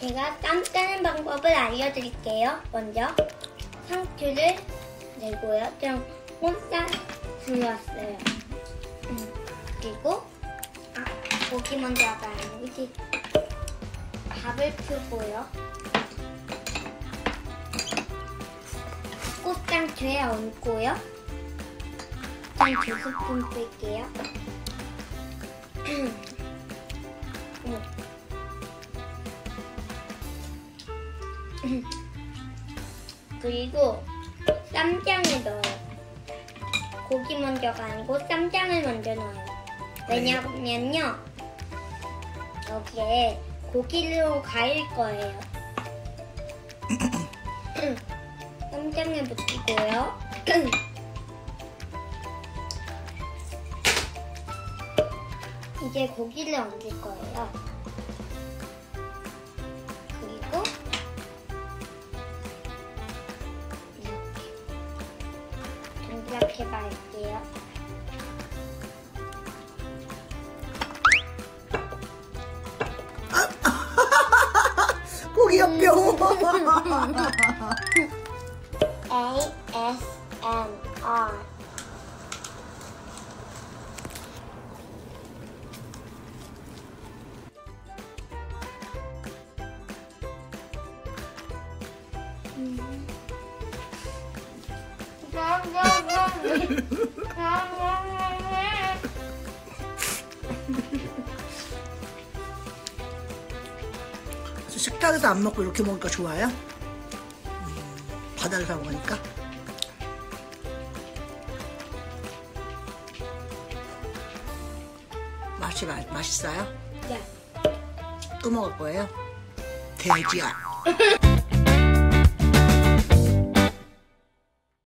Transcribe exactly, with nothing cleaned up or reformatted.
제가 쌈 짜는 방법을 알려드릴게요. 먼저 상추를 내고요. 좀 몬쌀 불렀어요. 음, 그리고 아, 고기 먼저 아까요. 이제 밥을 풀고요. 꽃상추에 얹고요. 전 두 스푼 뺄게요. 음. 그리고 쌈장을 넣어요. 고기 먼저가 아니고 쌈장을 먼저 넣어요. 왜냐면요, 여기에 고기로 가릴 거예요. 쌈장을 묻히고요. 이제 고기를 얹을 거예요. 그리고 이렇게 말게요. 고기역병. A S M R 음. 식탁에서 안 먹고 이렇게 먹으니까 좋아요? 음, 바다에서 먹으니까? 맛이 마, 맛있어요? 네. 또 먹을 거예요? 돼지야.